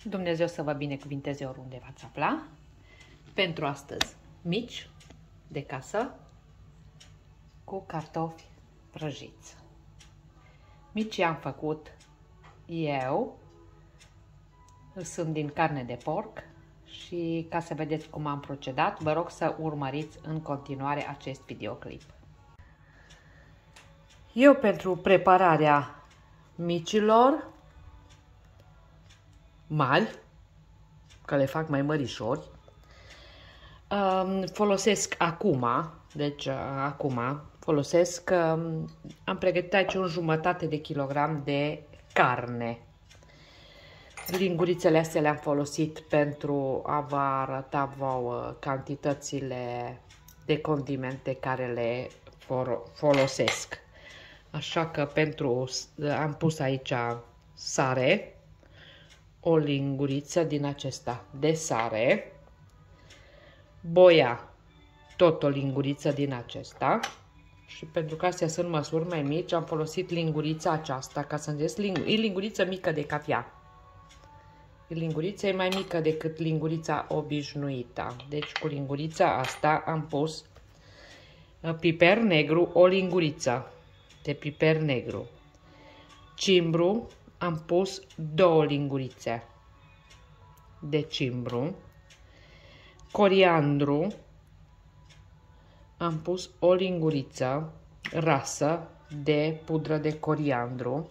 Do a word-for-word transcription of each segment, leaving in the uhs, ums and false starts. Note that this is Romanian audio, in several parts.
Dumnezeu să vă binecuvinteze oriunde v-ați afla. Pentru astăzi, mici de casă cu cartofi prăjiți. Mici am făcut eu, sunt din carne de porc și ca să vedeți cum am procedat, vă rog să urmăriți în continuare acest videoclip. Eu pentru prepararea micilor mari, că le fac mai mărișori, folosesc acum, deci acum folosesc, am pregătit aici un jumătate de kilogram de carne. Lingurițele astea le-am folosit pentru a vă arăta vouă cantitățile de condimente care le folosesc. Așa că pentru am pus aici sare, o linguriță din acesta de sare, boia, tot o linguriță din acesta, și pentru că astea sunt măsuri mai mici, am folosit lingurița aceasta, ca să vedeți, ling e linguriță mică de cafea. Lingurița e mai mică decât lingurița obișnuită. Deci cu lingurița asta am pus piper negru, o linguriță de piper negru. Cimbru, am pus două lingurițe de cimbru. Coriandru, am pus o linguriță rasă de pudră de coriandru.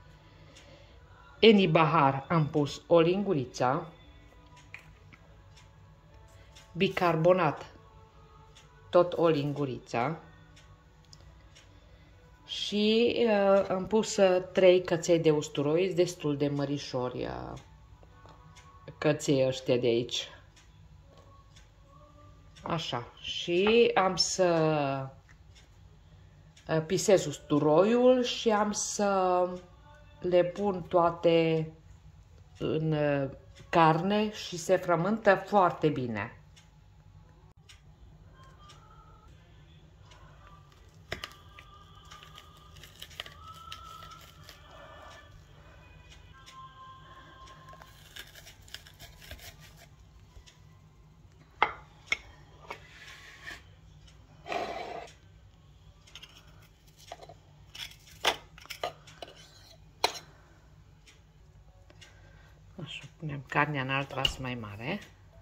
Enibahar am pus o linguriță. Bicarbonat, tot o linguriță. Și uh, am pus uh, trei căței de usturoi, destul de mărișori uh, căței ăștia de aici. Așa. Și am să uh, pisez usturoiul și am să le pun toate în uh, carne și se frământă foarte bine. Așa, punem carnea în alt vas mai mare.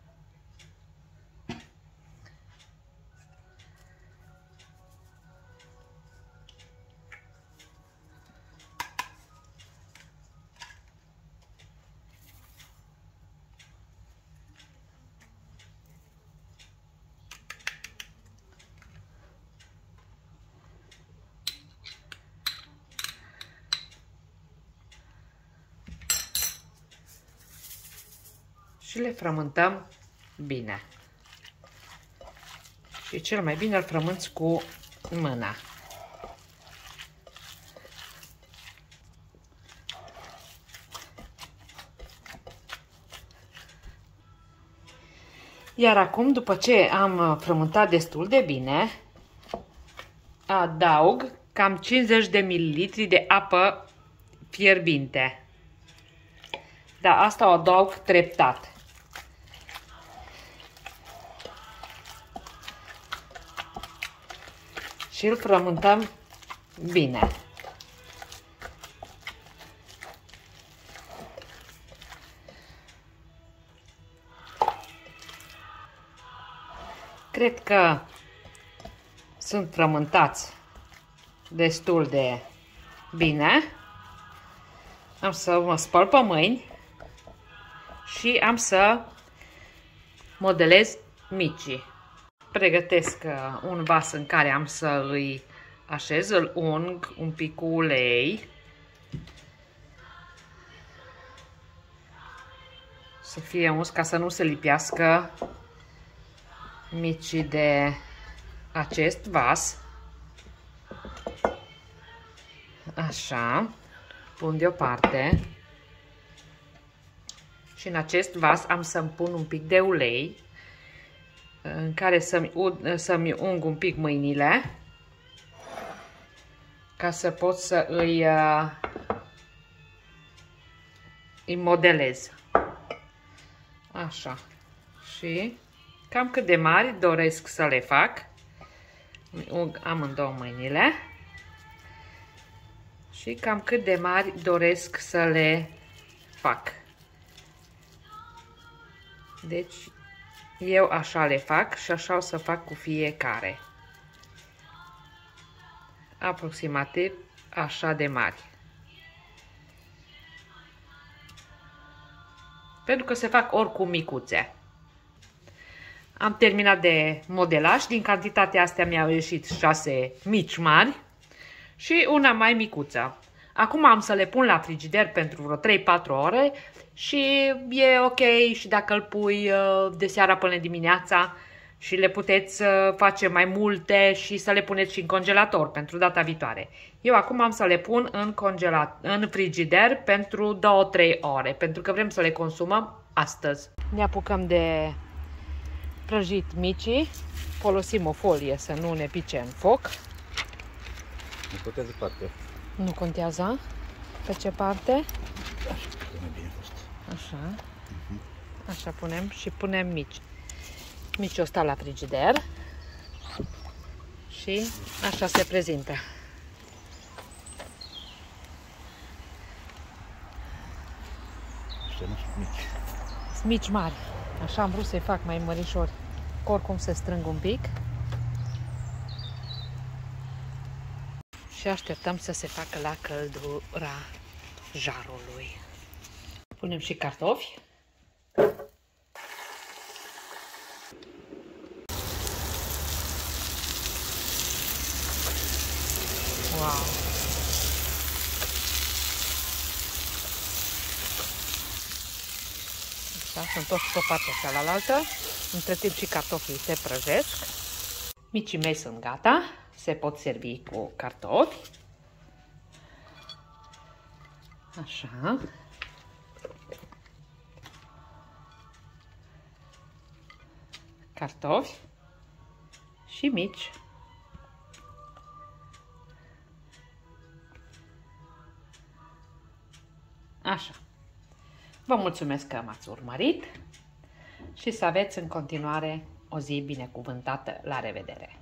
Și le frământăm bine. Și cel mai bine îl frămânți cu mâna. Iar acum, după ce am frământat destul de bine, adaug cam cincizeci de mililitri de apă fierbinte. Da, asta o adaug treptat. Și îl frământăm bine. Cred că sunt frământați destul de bine. Am să mă spăl pe mâini și am să modelez micii. Pregătesc un vas în care am să îi așez, îl ung un pic cu ulei. Să fie uns ca să nu se lipească micii de acest vas. Așa, pun deoparte. Și în acest vas am să-mi pun un pic de ulei, în care să-mi să-mi ung un pic mâinile, ca să pot să îi, îi modelez. Așa. Și cam cât de mari doresc să le fac. Ung amândouă mâinile. Și cam cât de mari doresc să le fac. Deci, eu așa le fac și așa o să fac cu fiecare. Aproximativ așa de mari. Pentru că se fac oricum micuțe. Am terminat de modelaj. Din cantitatea astea mi-au ieșit șase mici mari și una mai micuță. Acum am să le pun la frigider pentru vreo trei patru ore și e ok și dacă îl pui de seara până dimineața și le puteți face mai multe și să le puneți și în congelator pentru data viitoare. Eu acum am să le pun în, congelat în frigider pentru două trei ore, pentru că vrem să le consumăm astăzi. Ne apucăm de prăjit micii, folosim o folie să nu ne pice în foc. Nu contează partea. Nu contează pe ce parte. Așa. Așa punem și punem mici. Mici o sta la frigider și așa se prezintă. Ăștia nu sunt mici. Sunt mici mari. Așa am vrut să-i fac mai mărișori. Că oricum se strâng un pic. Și așteptăm să se facă la căldura jarului. Punem și cartofi. Wow! Așa, sunt toți pe partea cealaltă. Între timp și cartofii se prăjesc. Micii mei sunt gata. Se pot servi cu cartofi. Așa. Cartofi și mici. Așa. Vă mulțumesc că m-ați urmărit și să aveți în continuare o zi binecuvântată. La revedere!